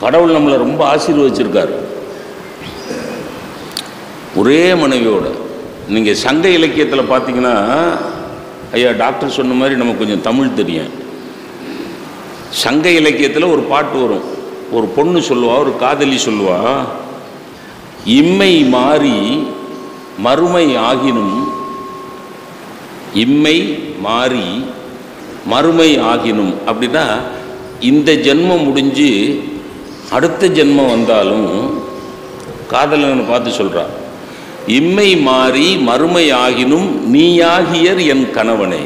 கடவுள் நம்மளை ரொம்ப ஆசீர்வதிச்சிருக்காரு. ஒரே மனைவியோட. நீங்கள் சங்க இலக்கியத்தில் பார்த்தீங்கன்னா, ஐயா டாக்டர் சொன்ன மாதிரி நமக்கு கொஞ்சம் தமிழ் தெரியும். சங்க இலக்கியத்தில் ஒரு பாட்டு வரும். ஒரு பொண்ணு சொல்லுவா, ஒரு காதலி சொல்லுவா, இம்மை மாறி மறுமை ஆகினும், இம்மை மாறி மறுமை ஆகினும் அப்படின்னா இந்த ஜென்மம் முடிஞ்சு அடுத்த ஜென்மம் வந்தாலும் காதலனை பார்த்து சொல்கிறா, இம்மை மாறி மறுமை ஆகினும் நீயாகியர் என் கணவனே,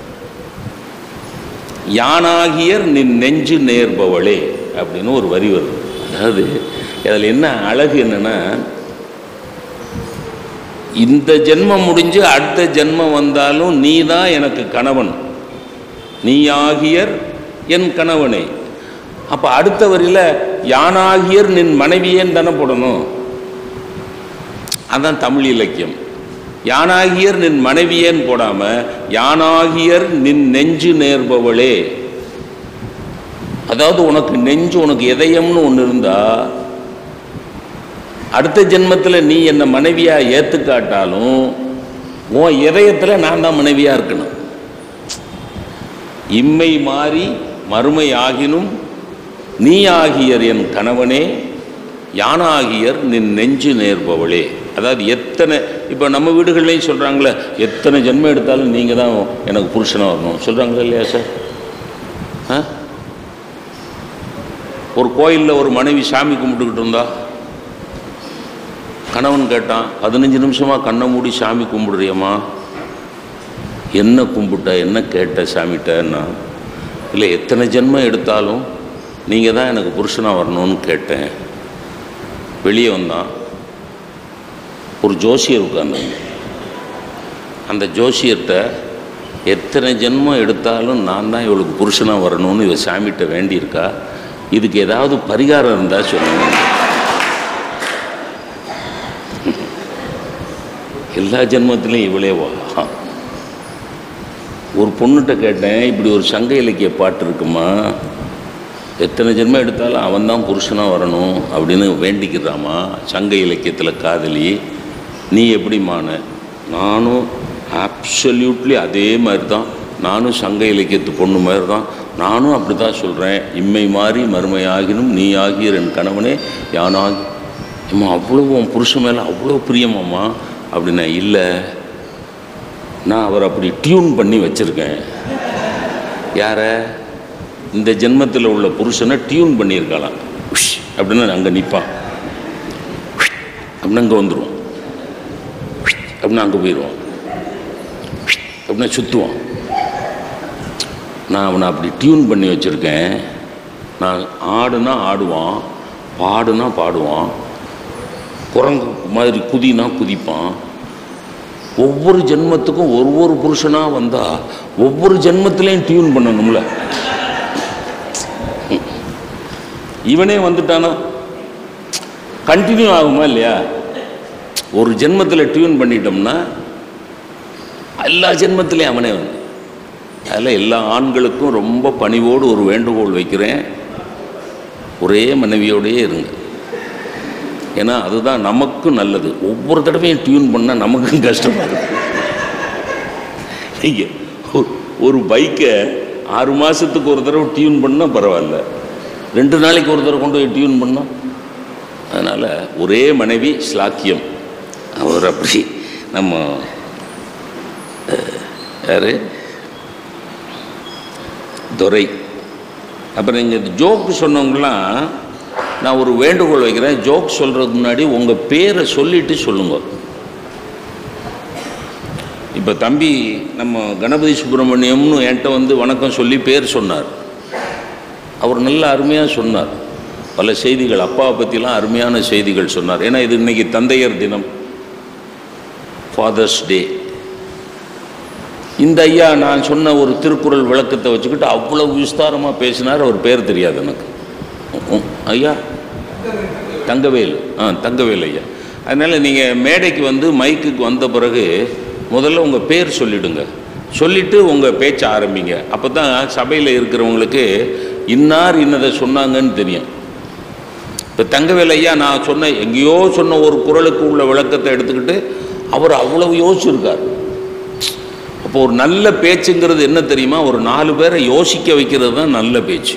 யானாகியர் நின் நெஞ்சு நேர்பவளே அப்படின்னு ஒரு வரி வருது. அதாவது அதில் என்ன அழகு என்னன்னா, இந்த ஜென்மம் முடிஞ்சு அடுத்த ஜென்மம் வந்தாலும் நீ தான் எனக்கு கணவன், நீயாகியர் என் கணவனே. அப்போ அடுத்த வரியில் யானாகியர் நின் மனைவியேன்னு தானே போடணும். அதான் தமிழ் இலக்கியம். யானாகியர் நின் மனைவியேன்னு போடாமல் யானாகியர் நின் நெஞ்சு நேர்பவளே. அதாவது உனக்கு நெஞ்சு, உனக்கு இதயம்னு ஒன்று இருந்தா அடுத்த ஜென்மத்தில் நீ என்னை மனைவியாக ஏற்றுக்காட்டாலும் உன் இதயத்தில் நான் தான் மனைவியாக இருக்கணும். இம்மை மாறி மறுமை ஆகினும் நீ ஆகியர் என் கணவனே, யானாகியர் நின் நெஞ்சு நேர்பவளே. அதாவது எத்தனை, இப்போ நம்ம வீடுகள்லையும் சொல்கிறாங்களே, எத்தனை ஜென்மம் எடுத்தாலும் நீங்கள் தான் எனக்கு புருஷனாக வரணும் சொல்கிறாங்களா இல்லையா சார்? ஒரு கோயிலில் ஒரு மனைவி சாமி கும்பிட்டுக்கிட்டு இருந்தா, கணவன் கேட்டான், 15 நிமிஷமாக கண்ணை மூடி சாமி கும்பிடுறியம்மா, என்ன கும்பிட்ட, என்ன கேட்ட சாமிட்டன்னா, இல்லை எத்தனை ஜென்மம் எடுத்தாலும் நீங்கள் தான் எனக்கு புருஷனாக வரணும்னு கேட்டேன். வெளியே வந்தான். ஒரு ஜோசியர் உட்கார்ந்தாங்க. அந்த ஜோசியர்கிட்ட எத்தனை ஜென்மம் எடுத்தாலும் நான் தான் இவளுக்கு புருஷனாக வரணும்னு இவ சாமிகிட்ட வேண்டியிருக்கா, இதுக்கு ஏதாவது பரிகாரம் இருந்தால் சொல்லுங்க. எல்லா ஜென்மத்திலையும் இவளே வா. ஒரு பொண்ணுகிட்ட கேட்டேன், இப்படி ஒரு சங்க இலக்கிய பாட்டு இருக்குமா, எத்தனை ஜென்மம் எடுத்தாலும் அவன் தான் புருஷனாக வரணும் அப்படின்னு வேண்டிக்கிறாமா சங்க இலக்கியத்தில் காதலி. நீ எப்படிமான? நானும் ஆப்சல்யூட்லி அதே மாதிரி தான், நானும் சங்க இலக்கியத்து பொண்ணு மாதிரி தான், நானும் அப்படி தான் சொல்கிறேன். இம்மை மாறி மறுமை ஆகினும் நீ ஆகியர் என் கணவனே யானாகி. அம்மா அவ்வளோ உன் புருஷன் மேலே அவ்வளோ பிரியமாம்மா அப்படின்னா, இல்லை நான் அவரை அப்படி டியூன் பண்ணி வச்சுருக்கேன். யாரை? இந்த ஜென்மத்தில் உள்ள புருஷனை டியூன் பண்ணியிருக்கலாம். அப்படின்னு அங்கே நிற்பான், அப்படின்னு அங்கே வந்துடுவான், அப்படின்னா அங்கே போயிடுவான், அப்படின்னா சுற்றுவான். நான் அவனை அப்படி டியூன் பண்ணி வச்சுருக்கேன். நான் ஆடுனா ஆடுவான், பாடுனா பாடுவான், குரங்கு மாதிரி குதினா குதிப்பான். ஒவ்வொரு ஜென்மத்துக்கும் ஒவ்வொரு புருஷனாக வந்தால் ஒவ்வொரு ஜென்மத்திலையும் டியூன் பண்ணணும்ல. இவனே வந்துட்டானா கண்டினியூ ஆகுமா இல்லையா? ஒரு ஜென்மத்தில் டியூன் பண்ணிட்டோம்னா எல்லா ஜென்மத்திலையும் அவனே வந்து. அதில் எல்லா ஆண்களுக்கும் ரொம்ப பணிவோடு ஒரு வேண்டுகோள் வைக்கிறேன், ஒரே மனைவியோடையே இருங்க. ஏன்னா அதுதான் நமக்கும் நல்லது. ஒவ்வொரு தடவையும் டியூன் பண்ணால் நமக்கும் கஷ்டமாக இருக்கும். நீங்கள் ஒரு பைக்கை 6 மாதத்துக்கு ஒரு தடவை டியூன் பண்ணால் பரவாயில்ல, 2 நாளைக்கு ஒரு தடவை கொண்டு போய் டியூன் பண்ணோம். அதனால் ஒரே மனைவி ஸ்லாக்கியம். அவர் அப்படி நம்ம யார் துரை. அப்புறம் நீங்கள் ஜோக்கு சொன்னவங்களாம் நான் ஒரு வேண்டுகோள் வைக்கிறேன், ஜோக் சொல்கிறதுக்கு முன்னாடி உங்கள் பேரை சொல்லிவிட்டு சொல்லுங்க. இப்போ தம்பி நம்ம கணபதி சுப்பிரமணியம்னு என்கிட்ட வந்து வணக்கம் சொல்லி பேர் சொன்னார். அவர் நல்ல அருமையாக சொன்னார், பல செய்திகள் அப்பாவை பற்றிலாம் அருமையான செய்திகள் சொன்னார். ஏன்னா இது இன்றைக்கி தந்தையர் தினம், ஃபாதர்ஸ் டே. இந்த ஐயா நான் சொன்ன ஒரு திருக்குறள் விளக்கத்தை வச்சுக்கிட்டு அவ்வளோ விஸ்தாரமாக பேசினார். அவர் பேர் தெரியாது எனக்கு. ஐயா தங்கவேல், தங்கவேல் ஐயா. அதனால் நீங்கள் மேடைக்கு வந்து மைக்குக்கு வந்த பிறகு முதல்ல உங்கள் பேர் சொல்லிவிடுங்க, சொல்லிவிட்டு உங்கள் பேச்சை ஆரம்பிங்க. அப்போ தான் சபையில் இருக்கிறவங்களுக்கு இன்னார் இன்னதை சொன்னாங்கன்னு தெரியும். இப்போ தங்கவேல் ஐயா நான் சொன்ன எங்கேயோ சொன்ன ஒரு குறளுக்கு உள்ள விளக்கத்தை எடுத்துக்கிட்டு அவர் அவ்வளவு யோசிச்சிருக்கார். அப்போ ஒரு நல்ல பேச்சுங்கிறது என்ன தெரியுமா? ஒரு 4 பேரை யோசிக்க வைக்கிறது தான் நல்ல பேச்சு.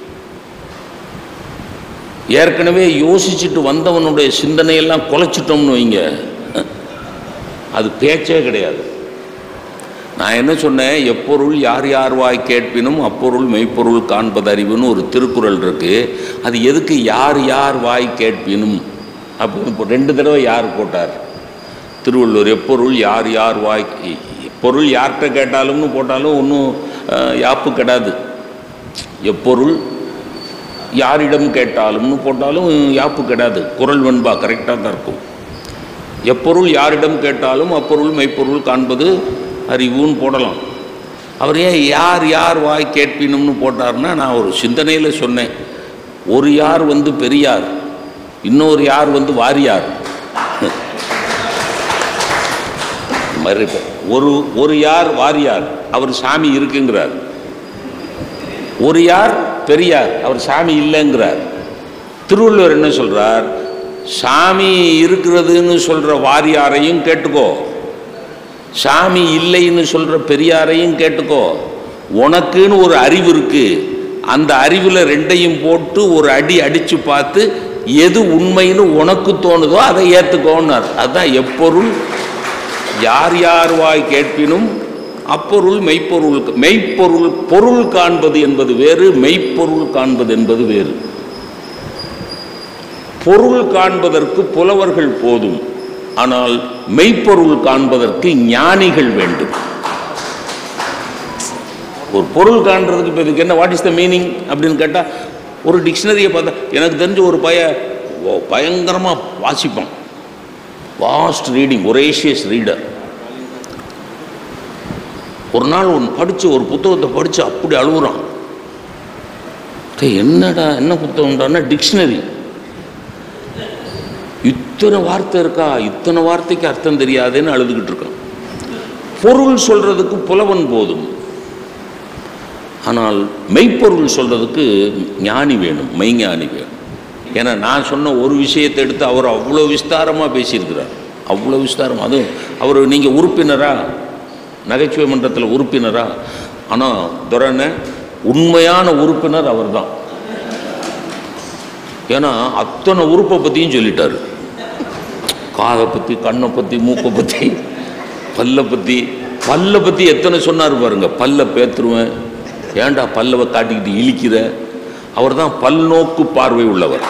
ஏற்கனவே யோசிச்சுட்டு வந்தவனுடைய சிந்தனையெல்லாம் குலைச்சிட்டோம்னு வைங்க, அது பேச்சே கிடையாது. நான் என்ன சொன்னேன், எப்பொருள் யார் யார் வாய் கேட்பினும் அப்பொருள் மெய்ப்பொருள் காண்பது அறிவுன்னு ஒரு திருக்குறள் இருக்கு. அது எதுக்கு யார் யார் வாய் கேட்பினும் அப்படின்னு 2 தடவை யார் போட்டார்? திருவள்ளுவர். எப்பொருள் யார் யார் வாய், பொருள் யார்கிட்ட கேட்டாலும்னு போட்டாலும் ஒன்றும் யாப்பு கிடையாது. எப்பொருள் யாரிடம் கேட்டாலும்னு போட்டாலும் யாப்பு கிடையாது. குறள் வெண்பா கரெக்டாக தான் இருக்கும். எப்பொருள் யாரிடம் கேட்டாலும் அப்பொருள் மெய்ப்பொருள் காண்பது அறிவுன்னு போடலாம். அவர் ஏன் யார் யார் வாய் கேட்பினும்னு போட்டார்னா, நான் ஒரு சிந்தனையில் சொன்னேன், ஒரு யார் வந்து பெரியார், இன்னொரு யார் வந்து வாரியார். ஒரு யார் வாரியார், அவர் சாமி இருக்குங்கிறார். ஒரு யார் பெரியார், அவர் சாமி இல்லைங்கிறார். திருவள்ளுவர் என்ன சொல்றார்? சாமி இருக்கிறதுன்னு சொல்ற வாரியாரையும் கேட்டுக்கோ, சாமி இல்லைன்னு சொல்ற பெரியாரையும் கேட்டுக்கோ. உனக்குன்னு ஒரு அறிவு இருக்கு, அந்த அறிவில் 2ஐயும் போட்டு ஒரு அடி அடிச்சு பார்த்து எது உண்மைன்னு உனக்கு தோணுதோ அதை ஏற்றுக்கோன்னார். அதுதான் எப்பொருள் யார் யார் வாய் கேட்பினும் அப்பொருள் மெய்ப்பொருள். மெய்ப்பொருள் பொருள் காண்பது என்பது வேறு, மெய்ப்பொருள் காண்பது என்பது வேறு. பொருள் காண்பதற்கு புலவர்கள் போதும், ஆனால் மெய்ப்பொருள் காண்பதற்கு ஞானிகள் வேண்டும். ஒரு பொருள் காண்றதுக்கு இப்போ இதுக்கு என்ன, வாட் இஸ் த மீனிங் அப்படின்னு கேட்டால், ஒரு டிக்ஷனரியை பார்த்தா எனக்கு தெரிஞ்ச ஒரு பயங்கரமாக வாசிப்பான், வாஸ்ட் ரீடிங், ஒரேஷியஸ் ரீடர். ஒரு நாள் படித்து ஒரு புத்தகத்தை படித்து அப்படி அழுகுறான். என்னடா என்ன புத்தகம்டான்னா டிக்ஷனரி. இத்தனை வார்த்தை இருக்கா, இத்தனை வார்த்தைக்கு அர்த்தம் தெரியாதுன்னு அழுதுகிட்டு இருக்கான். பொருள் சொல்றதுக்கு புலவன் போதும், ஆனால் மெய்ப்பொருள் சொல்றதுக்கு ஞானி வேணும், மெய்ஞானி வேணும். ஏன்னா நான் சொன்ன ஒரு விஷயத்தை எடுத்து அவர் அவ்வளோ விஸ்தாரமாக பேசியிருக்கிறார், அவ்வளோ விஸ்தாரம். அதுவும் அவர் நீங்கள் உறுப்பினரா, நகைச்சுவை மன்றத்தில் உறுப்பினரா? ஆனால் துரன உண்மையான உறுப்பினர் அவர் தான். ஏன்னா அத்தனை உறுப்பை பற்றியும் சொல்லிட்டார். காதை பற்றி, கண்ணை பற்றி, மூக்கை பற்றி, பல்லை பற்றி எத்தனை சொன்னார் பாருங்க. பல்லை பேத்துருவேன், ஏண்டா பல்லவை காட்டிக்கிட்டு இழிக்கிற. அவர் தான் பல்நோக்கு பார்வை உள்ளவர்.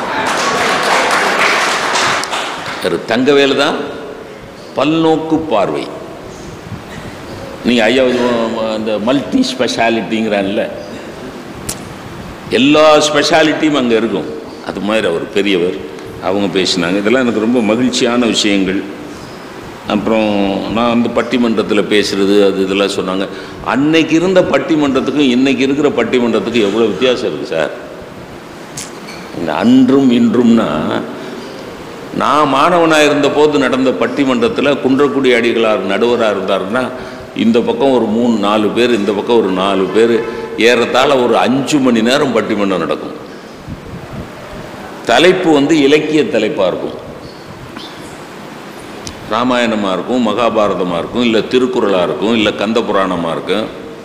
தங்கவேலு தான் பல்நோக்கு பார்வை. நீங்கள் ஐயா அந்த மல்டி ஸ்பெஷாலிட்டிங்கிறான்ல, எல்லா ஸ்பெஷாலிட்டியும் அங்கே இருக்கும். அது மாதிரி அவர் பெரியவர், அவங்க பேசினாங்க. இதெல்லாம் எனக்கு ரொம்ப மகிழ்ச்சியான விஷயங்கள். அப்புறம் நான் வந்து பட்டிமன்றத்தில் பேசுகிறது அது இதெல்லாம் சொன்னாங்க. அன்னைக்கு இருந்த பட்டிமன்றத்துக்கும் இன்றைக்கி இருக்கிற பட்டிமன்றத்துக்கும் எவ்வளோ வித்தியாசம் இருக்குது சார். இந்த அன்றும் இன்றும்னா, நான் மாணவனாக இருந்தபோது நடந்த பட்டிமன்றத்தில் குன்றக்குடி அடிகளார் நடுவராக இருந்தாருன்னா, இந்த பக்கம் ஒரு 3-4 பேர், இந்த பக்கம் ஒரு 4 பேர், ஏறத்தாழ ஒரு 5 மணி நேரம் பட்டிமன்றம் நடக்கும். தலைப்பு வந்து இலக்கிய தலைப்பாக இருக்கும். ராமாயணமாக இருக்கும், மகாபாரதமாக இருக்கும், இல்லை திருக்குறளாக இருக்கும், இல்லை கந்த புராணமாக இருக்கும்.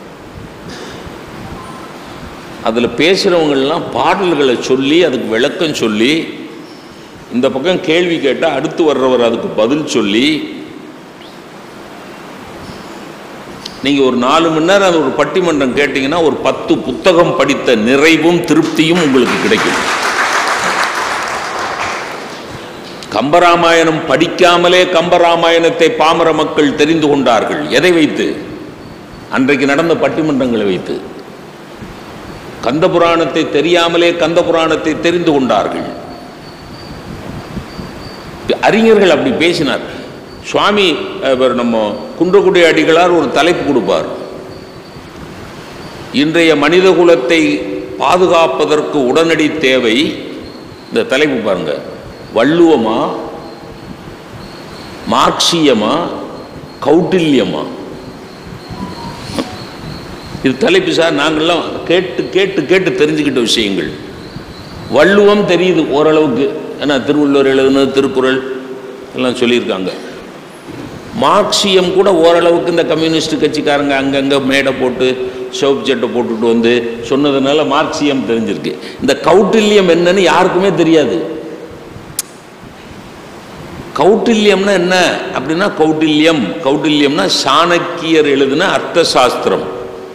அதில் பேசுகிறவங்கள்லாம் பாடல்களை சொல்லி அதுக்கு விளக்கம் சொல்லி, இந்த பக்கம் கேள்வி கேட்டால் அடுத்து வர்றவர் அதுக்கு பதில் சொல்லி, நீங்கள் ஒரு 4 மணி நேரம் அது ஒரு பட்டிமன்றம் கேட்டிங்கன்னா ஒரு 10 புத்தகம் படித்த நிறைவும் திருப்தியும் உங்களுக்கு கிடைக்கும். கம்பராமாயணம் படிக்காமலே கம்பராமாயணத்தை பாமர மக்கள் தெரிந்து கொண்டார்கள். எதை வைத்து? அன்றைக்கு நடந்த பட்டிமன்றங்களை வைத்து. கந்த புராணத்தை தெரியாமலே கந்த புராணத்தை தெரிந்து கொண்டார்கள். அறிஞர்கள் அப்படி பேசினார். சுவாமி நம்ம குன்றக்குடி அடிகளார் ஒரு தலைப்பு கொடுப்பார், இன்றைய மனித குலத்தை பாதுகாப்பதற்கு உடனடி தேவை. இந்த தலைப்பு பாருங்க, வள்ளுவமா, மார்க்சியமா, கௌட்டில்யமா? இது தலைப்பு சார். நாங்கள்லாம் கேட்டு கேட்டு கேட்டு தெரிஞ்சுக்கிட்ட விஷயங்கள். வள்ளுவம் தெரியுது ஓரளவுக்கு, ஏன்னா திருவள்ளுவர் எழுதுனது திருக்குறள் எல்லாம் சொல்லியிருக்காங்க. மார்க்சியம் கூட ஓரளவுக்கு இந்த கம்யூனிஸ்ட் கட்சிக்காரங்க அங்கங்கே மேடை போட்டு சோப் சட்டை போட்டுட்டு வந்து சொன்னதுனால மார்க்சியம் தெரிஞ்சிருக்கு. இந்த கௌட்டில்யம் என்னன்னு யாருக்குமே தெரியாது. கௌட்டில்யம்னா என்ன அப்படின்னா, கௌட்டில்யம்னா சாணக்கியர் எழுதின அர்த்த சாஸ்திரம்.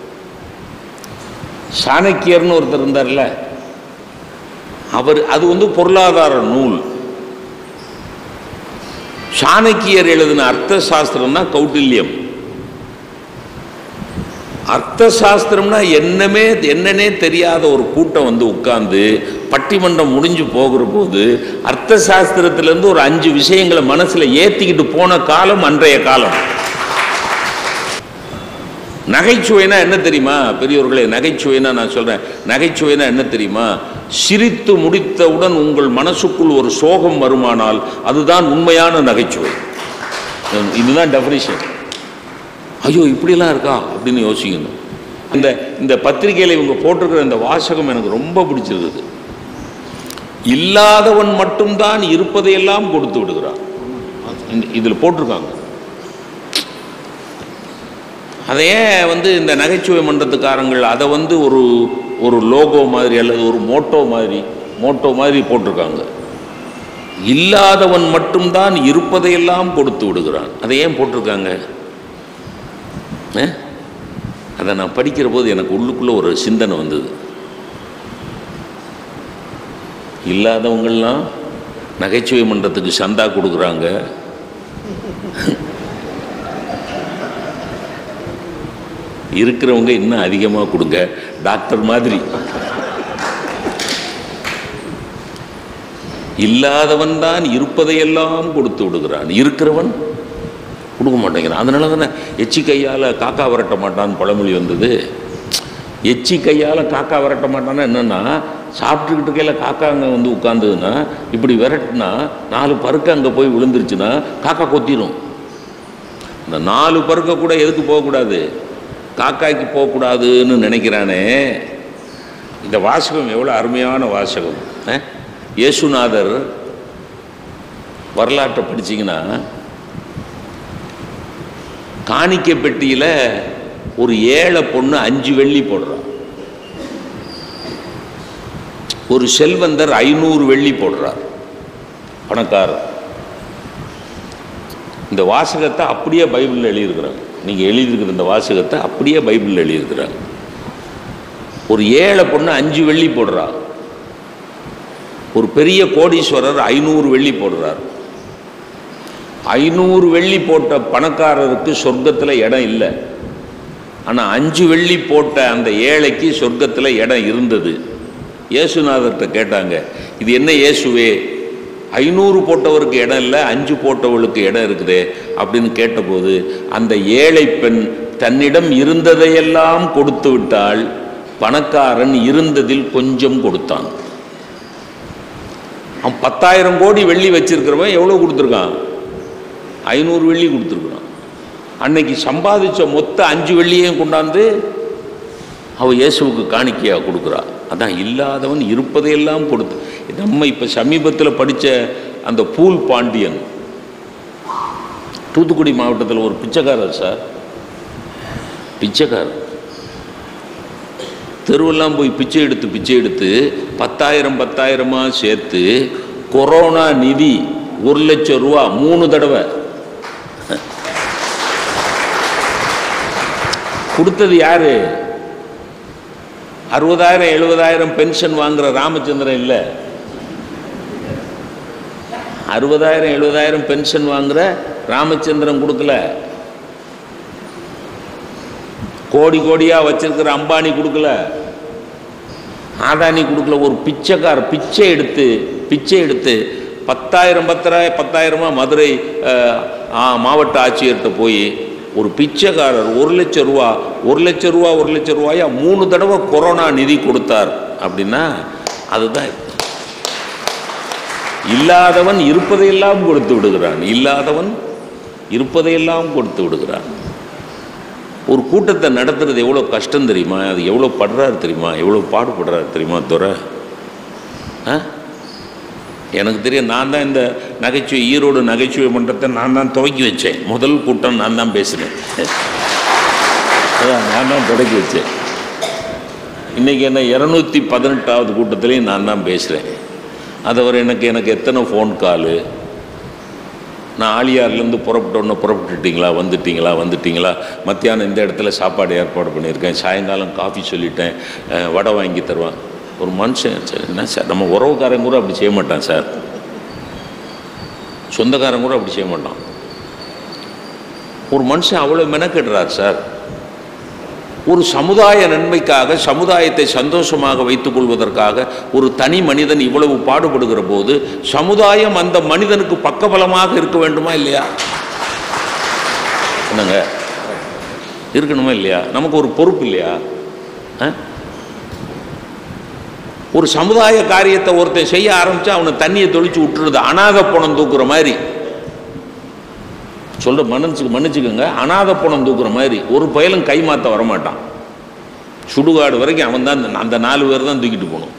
சாணக்கியர்னு ஒருத்தர் இருந்தார்ல, அவர் அது வந்து பொருளாதார நூல். சாணக்கியர் எழுதின அர்த்த சாஸ்திரம் தான் கௌட்டில்யம். அர்த்த சாஸ்திரம்னா என்னன்னே தெரியாத ஒரு கூட்டம் வந்து உட்கார்ந்து பட்டிமன்றம் முடிஞ்சு போகிற போது அர்த்த சாஸ்திரத்திலிருந்து ஒரு 5 விஷயங்களை மனசுல ஏத்திக்கிட்டு போன காலம் அன்றைய காலம். நகைச்சுவைனா என்ன தெரியுமா பெரியவர்களே? நகைச்சுவைனா நான் சொல்றேன், நகைச்சுவைனா என்ன தெரியுமா? சிரித்து முடித்தவுடன் உங்கள் மனசுக்குள் ஒரு சோகம் வருமானால் அதுதான் உண்மையான நகைச்சுவை. இதுதான் டெஃபினிஷன். ஐயோ இப்படிலாம் இருக்கா அப்படின்னு யோசிக்கணும். இந்த பத்திரிகையில் இவங்க போட்டிருக்கிற இந்த வாசகம் எனக்கு ரொம்ப பிடிச்சிருக்குது. இல்லாதவன் மட்டும்தான் இருப்பதையெல்லாம் கொடுத்து விடுகிறான். இதில் போட்டிருக்காங்க. அதையே வந்து இந்த நகைச்சுவை மன்றத்துக்காரங்கள் அதை வந்து ஒரு லோகோ மாதிரி அல்லது ஒரு மோட்டோ மாதிரி போட்டிருக்காங்க. இல்லாதவன் மட்டும்தான் இருப்பதையெல்லாம் கொடுத்து விடுகிறான். அதை ஏன் போட்டிருக்காங்க? அதை நான் படிக்கிற போது எனக்கு உள்ளுக்குள்ள ஒரு சிந்தனை வந்தது. இல்லாதவங்கள்லாம் நகைச்சுவை மன்றத்துக்கு சந்தா கொடுக்குறாங்க, இருக்கிறவங்க இன்னும் அதிகமாக கொடுங்க, டாக்டர் மாதிரி. இல்லாதவன் தான் இருப்பதையெல்லாம் கொடுத்து விடுகிறான், இருக்கிறவன் கொடுக்க மாட்டேங்கிறான். அதனால தானே எச்சி கையால் காக்கா விரட்ட மாட்டான்னு பழமொழி வந்தது. எச்சி கையால் காக்கா விரட்ட மாட்டான்னா என்னென்னா, சாப்பிட்டுக்கிட்டு கையில் காக்கா அங்கே வந்து உட்காந்துதுன்னா இப்படி விரட்டினா 4 பருக்க அங்கே போய் விழுந்துருச்சுன்னா காக்கா கொத்திடும். இந்த 4 பருக்க கூட எதுக்கு போகக்கூடாது? காக்காய்க்கு போகக்கூடாதுன்னு நினைக்கிறானே. இந்த வாசகம் எவ்வளோ அருமையான வாசகம். இயேசுநாதர் வரலாற்றை படிச்சிங்கன்னா, காணிக்கை பெட்டியில் ஒரு ஏழை பொண்ணு 5 வெள்ளி போடுறான், ஒரு செல்வந்தர் 500 வெள்ளி போடுறார், பணக்காரர். இந்த வாசகத்தை அப்படியே பைபிளில் எழுதியிருக்கிறாங்க. நீங்கள் எழுதியிருக்கிற இந்த வாசகத்தை அப்படியே பைபிளில் எழுதியிருக்கிறாங்க. ஒரு ஏழை பொண்ணு 5 வெள்ளி போடுறா, ஒரு பெரிய கோடீஸ்வரர் 500 வெள்ளி போடுறார். 500 வெள்ளி போட்ட பணக்காரருக்கு சொர்க்கத்தில் இடம் இல்லை, ஆனால் 5 வெள்ளி போட்ட அந்த ஏழைக்கு சொர்க்கத்தில் இடம் இருந்தது. இயேசுநாதர்கிட்ட கேட்டாங்க, இது என்ன இயேசுவே, 500 போட்டவருக்கு இடம் இல்லை, 5 போட்டவளுக்கு இடம் இருக்குதே அப்படின்னு கேட்டபோது, அந்த ஏழை பெண் தன்னிடம் இருந்ததையெல்லாம் கொடுத்து விட்டால், பணக்காரன் இருந்ததில் கொஞ்சம் கொடுத்தான். அவன் 10,000 கோடி வெள்ளி வச்சிருக்கிறவன் எவ்வளோ கொடுத்துருக்கான்? 500 வெள்ளி கொடுத்துருக்குறான். அன்னைக்கு சம்பாதிச்ச மொத்த 5 வெள்ளியையும் கொண்டாந்து அவ இயேசுவுக்கு காணிக்கையாக கொடுக்குறா. அதான் இல்லாதவன் இருப்பதையெல்லாம் கொடுத்து. நம்ம இப்போ சமீபத்தில் படித்த அந்த பூல் பாண்டியன், தூத்துக்குடி மாவட்டத்தில் ஒரு பிச்சைக்காரர் சார், பிச்சைக்காரர் தெருவெல்லாம் போய் பிச்சை எடுத்து 10,000 சேர்த்து கொரோனா நிதி 1 லட்சம் ரூபா 3 தடவை கொடுத்தது யாரு? 60,000 70,000 பென்ஷன் வாங்குற ராமச்சந்திரன் இல்லை, 60,000 70,000 பென்ஷன் வாங்குற ராமச்சந்திரன் கொடுக்கல, கோடி கோடியா வச்சிருக்கிற அம்பானி கொடுக்கல, ஆதானி கொடுக்கல. ஒரு பிச்சைக்கார பிச்சை எடுத்து 10,000 மதுரை மாவட்ட ஆட்சியர்கிட்ட போய் ஒரு பிச்சைக்காரர் 1 லட்சம் ரூபாயா 3 தடவை கொரோனா நிதி கொடுத்தார் அப்படின்னா அதுதான். இல்லாதவன் இருப்பதையெல்லாம் கொடுத்து விடுகிறான், இல்லாதவன் இருப்பதையெல்லாம் கொடுத்து விடுகிறான். ஒரு கூட்டத்தை நடத்துறது எவ்வளோ கஷ்டம் தெரியுமா? அது எவ்வளோ படுறாரு தெரியுமா? எவ்வளோ பாடுபடுறாரு தெரியுமா? துறை எனக்கு தெரியும், நான் தான் இந்த நகைச்சுவை ஈரோடு நகைச்சுவை மன்றத்தை நான் தான் துவக்கி வச்சேன். முதல் கூட்டம் நான் தான் பேசுகிறேன், அதான் நான் தான் தொடக்கி வச்சேன். இன்றைக்கி என்ன 218வது கூட்டத்துலேயும் நான் தான் பேசுகிறேன். அதை வரை எனக்கு எத்தனை ஃபோன் காலு, நான் ஆலியார்லேருந்து புறப்பட்டுட்டீங்களா, வந்துட்டீங்களா, மத்தியானம் இந்த இடத்துல சாப்பாடு ஏற்பாடு பண்ணியிருக்கேன், சாயங்காலம் காஃபி சொல்லிட்டேன், வடை வாங்கி தருவேன். ஒரு மனுஷன் சார், என்ன சார், நம்ம உறவுக்காரங்க கூட அப்படி செய்ய மாட்டான் சார், சொந்தக்காரங்க கூட அப்படி செய்ய மாட்டான். ஒரு மனுஷன் அவ்வளோ மெனக்கெடுறார் சார். ஒரு சமுதாய நன்மைக்காக, சமுதாயத்தை சந்தோஷமாக வைத்துக் கொள்வதற்காக ஒரு தனி மனிதன் இவ்வளவு பாடுபடுகிற போது சமுதாயம் அந்த மனிதனுக்கு பக்கபலமாக இருக்க வேண்டுமா இல்லையா? என்னங்க, இருக்கணுமா இல்லையா? நமக்கு ஒரு பொறுப்பு இல்லையா? ஒரு சமுதாய காரியத்தை ஒருத்தன் செய்ய ஆரம்பிச்சா அவனை தண்ணியை தொளிச்சு விட்டுருது, அநாத பணம் தூக்குற மாதிரி. சொல்ற மன்னிச்சுக்கோங்க, அநாத பணம் தூக்குற மாதிரி. ஒரு பயலும் கைமாத்த வரமாட்டான். சுடுகாடு வரைக்கும் அவன் தான், அந்த 4 பேர் தான் தூக்கிட்டு போகணும்.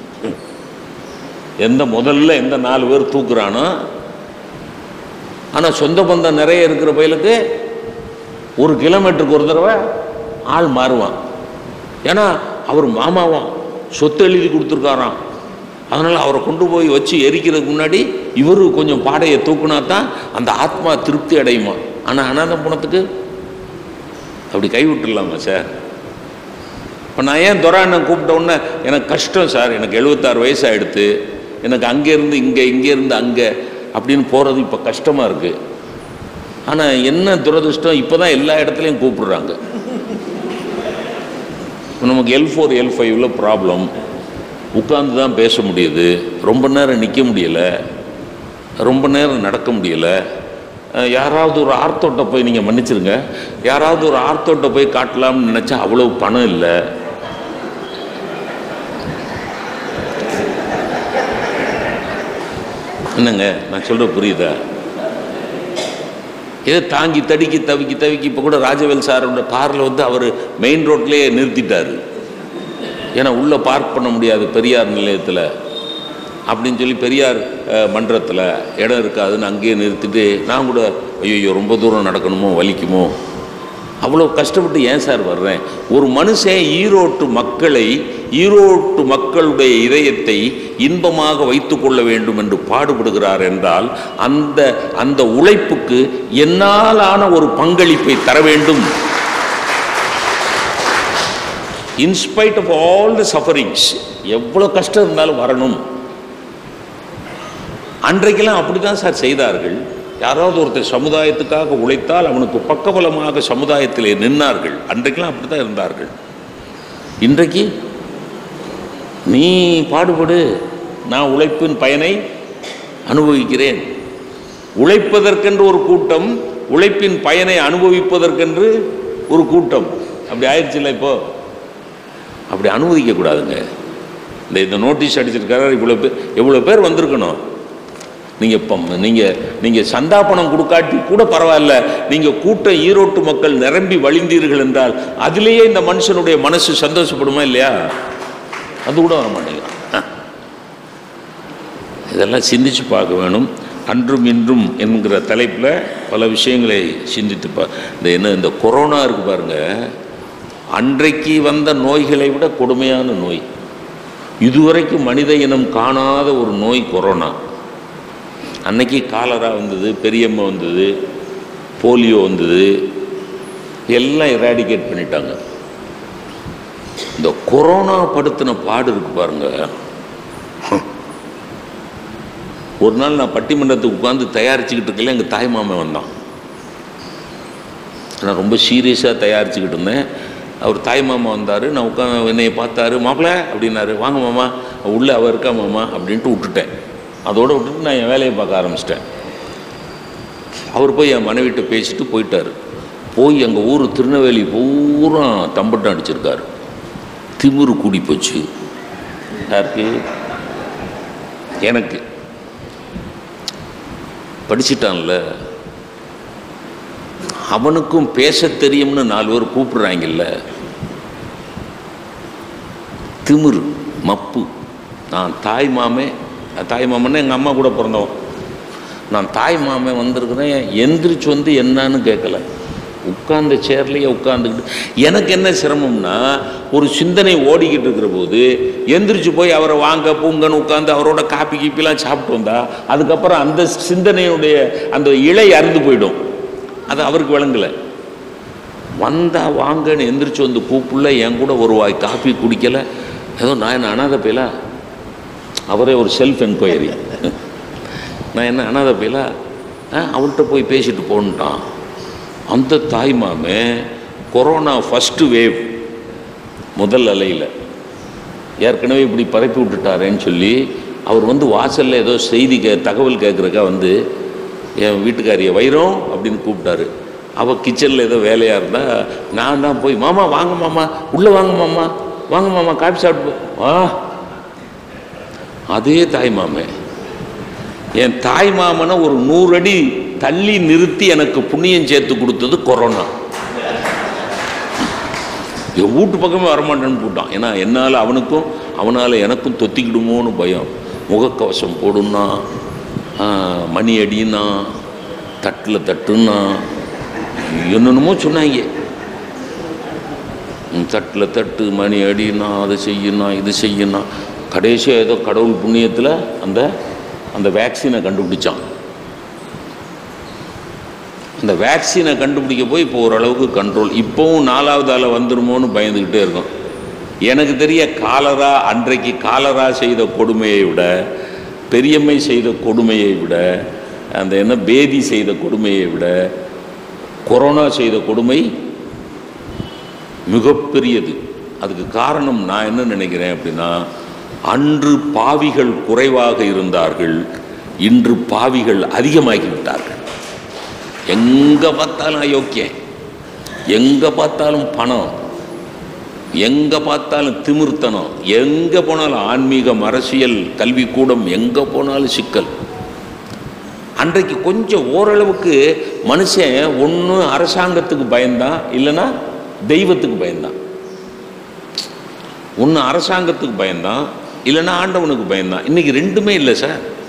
முதல்ல எந்த 4 பேர் தூக்குறானோ. ஆனால் சொந்த பந்தம் நிறைய இருக்கிற பயலுக்கு 1 கிலோமீட்டருக்கு ஒரு தடவை ஆள் மாறுவான். ஏன்னா அவர் மாமாவான், சொத்து எழுதி கொடுத்துருக்காராம். அதனால் அவரை கொண்டு போய் வச்சு எரிக்கிறதுக்கு முன்னாடி இவரு கொஞ்சம் பாடையை தூக்குனா தான் அந்த ஆத்மா திருப்தி அடையுமா. ஆனால் அநாத பணத்துக்கு அப்படி கைவிட்டுடலாமா சார்? இப்போ நான் ஏன் துராண்ணன் கூப்பிட்ட உடனே எனக்கு கஷ்டம் சார், எனக்கு 76 வயசு ஆகிடுது, எனக்கு அங்கேருந்து இங்கேருந்து அங்கே அப்படின்னு போகிறது இப்போ கஷ்டமாக இருக்குது. ஆனால் என்ன துரதிருஷ்டம், இப்போ தான் எல்லா இடத்துலையும் கூப்பிடுறாங்க. நமக்கு L4 L5 ப்ராப்ளம், உட்கார்ந்து தான் பேச முடியுது, ரொம்ப நேரம் நிற்க முடியலை, ரொம்ப நேரம் நடக்க முடியலை. யாராவது ஒரு ஆர்த்தோட்ட போய், நீங்கள் மன்னிச்சிருங்க, யாராவது ஒரு ஆர்த்தோட்ட போய் காட்டலாம்னு நினச்சா அவ்வளவு பணம் இல்லை. என்னங்க நான் சொல்கிற புரியுதா? ஏதோ தாங்கி தவிக்கி இப்போ கூட ராஜவேல் சாரோட காரில் அவர் மெயின் ரோட்லேயே நிறுத்திட்டார். ஏன்னா உள்ளே பார்க் பண்ண முடியாது பெரியார் நிலையத்தில் அப்படின்னு சொல்லி, பெரியார் மன்றத்தில் இடம் இருக்காதுன்னு அங்கேயே நிறுத்திட்டு, நான் கூட ஐயோ ரொம்ப தூரம் நடக்கணுமோ, வலிக்குமோ, அவ்வளோ கஷ்டப்பட்டு ஏன் சார் வர்றேன்? ஒரு மனுஷன் ஈரோட்டு மக்களுடைய இதயத்தை இன்பமாக வைத்து கொள்ள வேண்டும் என்று பாடுபடுகிறார் என்றால் அந்த உழைப்புக்கு என்னாலான ஒரு பங்களிப்பை தர வேண்டும். In spite of all the sufferings, எவ்வளோ கஷ்டம் இருந்தாலும் வரணும். அன்றைக்கெல்லாம் அப்படி தான் சார் செய்தார்கள். யாராவது ஒருத்தர் சமுதாயத்துக்காக உழைத்தால் அவனுக்கு பக்கபலமாக சமுதாயத்திலே நின்றார்கள். அன்றைக்கெல்லாம் அப்படி தான் இருந்தார்கள். இன்றைக்கு நீ பாடுபடு, நான் உழைப்பின் பயனை அனுபவிக்கிறேன். உழைப்பதற்கென்று ஒரு கூட்டம், உழைப்பின் பயனை அனுபவிப்பதற்கென்று ஒரு கூட்டம். அப்படி ஆயிடுச்சு இல்லை? இப்போ அப்படி அனுமதிக்கக்கூடாதுங்க. இந்த நோட்டீஸ் அடிச்சிருக்காரு, எவ்வளோ பேர் வந்திருக்கணும். நீங்கள் சந்தா பணம் கொடுக்காட்டி கூட பரவாயில்ல, நீங்கள் கூட்டம் ஈரோட்டு மக்கள் நிரம்பி வழிந்தீர்கள் என்றால் அதிலேயே இந்த மனுஷனுடைய மனசு சந்தோஷப்படுமா இல்லையா? அது கூட வர மாட்டேங்கிறான். இதெல்லாம் சிந்திச்சு பார்க்க வேணும். அன்றும் இன்றும் என்கிற தலைப்பில் பல விஷயங்களை சிந்தித்து இந்த கொரோனா இருக்கு பாருங்க, அன்றைக்கு வந்த நோய்களை விட கொடுமையான நோய். இதுவரைக்கும் மனித இனம் காணாத ஒரு நோய் கொரோனா. அன்னைக்கு காலரா வந்தது, பெரியம்மா வந்தது, போலியோ வந்தது, எல்லாம் எராடிகேட் பண்ணிட்டாங்க. இந்த கொரோனா படுத்தின பாடு இருக்கு பாருங்க. ஒரு நாள் நான் பட்டிமன்றத்துக்கு உட்காந்து தயாரிச்சுக்கிட்டு இருக்கல, எங்கள் தாய் மாமன் வந்தான். நான் ரொம்ப சீரியஸாக தயாரிச்சுக்கிட்டு இருந்தேன். அவர் தாய் மாமா வந்தார். நான் உட்காந்து என்னையை பார்த்தாரு. மாப்பிள்ள அப்படின்னாரு. வாங்க மாமா, உள்ளே அவர் இருக்கா மாமா அப்படின்ட்டு விட்டுட்டேன். அதோடு விட்டுட்டு நான் என் வேலையை பார்க்க ஆரம்பிச்சிட்டேன். அவர் போய் என் மனைவிட்ட பேசிட்டு போயிட்டார். போய் எங்கள் ஊர் திருநெல்வேலி பூரா தம்பட்டம் அடிச்சிருக்காரு. திமிரு கூடி போச்சு. யாருக்கு? எனக்கு. படிச்சிட்டான்ல, அவனுக்கும் பேச தெரியும்னு 4 பேர் கூப்பிடுறாங்கல்ல. திமிரு, மப்பு. நான் தாய் மாமே தாய் மாமன்னா எங்கள் அம்மா கூட பிறந்தவன். நான் தாய் மாமன் வந்திருக்கிறேன், எந்திரிச்சு வந்து என்னன்னு கேட்கல, உட்கார்ந்த சேர்லேயே உட்காந்துக்கிட்டு. எனக்கு என்ன சிரமம்னா, ஒரு சிந்தனை ஓடிக்கிட்டு இருக்கிற போது எந்திரிச்சு போய் அவரை வாங்க பூங்கன்னு உட்காந்து அவரோட காப்பி கீப்பிலாம் சாப்பிட்டு வந்தா அதுக்கப்புறம் அந்த சிந்தனையுடைய அந்த இலை அறுந்து போயிடும். அது அவருக்கு விளங்கலை. வந்தா வாங்கன்னு எந்திரிச்சு வந்து கூப்பிடல, என் கூட ஒரு வாய் காப்பி குடிக்கலை, ஏதோ நான் என்ன அனாதை போயிலா? அவரே ஒரு செல்ஃப் என்கொயரி, நான் என்ன அனாதை போயிலா? அவள்கிட்ட போய் பேசிட்டு போன்ட்டான். அந்த தாய் மாமே கொரோனா ஃபஸ்ட்டு வேவ் முதல் அலையில் ஏற்கனவே இப்படி பரப்பி விட்டுட்டாரேன்னு சொல்லி அவர் வந்து வாசலில் ஏதோ செய்தி தகவல் கேட்குறக்கா வந்து என் வீட்டுக்காரியை வைரம் அப்படின்னு கூப்பிட்டாரு. அவள் கிச்சனில் ஏதோ வேலையாக இருந்தால் நான் தான் போய் மாமா வாங்க மாமா, உள்ளே வாங்க மாமா, வாங்க மாமா, காப்பி சாப்பிட்டு வா. அதே தாய் மாமே என் தாய் மாமனை ஒரு 100 அடி தள்ளி நிறுத்தி எனக்கு புண்ணியம் சேர்த்து கொடுத்தது கொரோனா. என் வீட்டு பக்கமே வரமாட்டேன்னு போட்டான். ஏன்னா என்னால் அவனுக்கும் அவனால் எனக்கும் தொத்திக்கிடுமோன்னு பயம். முகக்கவசம் போடுன்னா, மணி அடின்னா, தட்டில் தட்டுன்னா, என்னென்னமோ சொன்னாங்க. தட்டில் தட்டு, மணி அடினா, அதை செய்யணா, இது செய்யணும். கடைசியாக ஏதோ கடவுள் புண்ணியத்தில் அந்த வேக்சினை கண்டுபிடிச்சான். அந்த வேக்சினை கண்டுபிடிக்க போய் இப்போ ஓரளவுக்கு கண்ட்ரோல். இப்போவும் 4வது அலை வந்துருமோன்னு பயந்துக்கிட்டே இருக்கும். எனக்கு தெரிய காலரா, அன்றைக்கு காலரா செய்த கொடுமையை விட, பெரியம்மை செய்த கொடுமையை விட, அந்த என்ன பேதி செய்த கொடுமையை விட கொரோனா செய்த கொடுமை மிகப்பெரியது. அதுக்கு காரணம் நான் என்ன நினைக்கிறேன் அப்படின்னா, அன்று பாவிகள் குறைவாக இருந்தார்கள், இன்று பாவிகள் அதிகமாகிவிட்டார்கள். எங்கே பார்த்தாலும் அயோக்கியம், எங்கே பார்த்தாலும் பணம், எங்கே பார்த்தாலும் திமிர்த்தனம், எங்கே போனாலும் ஆன்மீகம், அரசியல், கல்விக்கூடம், எங்கே போனாலும் சிக்கல். அன்றைக்கு கொஞ்சம் ஓரளவுக்கு மனுஷன் ஒன்று அரசாங்கத்துக்கு பயந்தான், இல்லைன்னா தெய்வத்துக்கு பயந்தான். ஒன்று அரசாங்கத்துக்கு பயந்தான், இல்லைன்னா ஆண்டவனுக்கு பயந்தான். இன்றைக்கி ரெண்டுமே இல்லை சார்.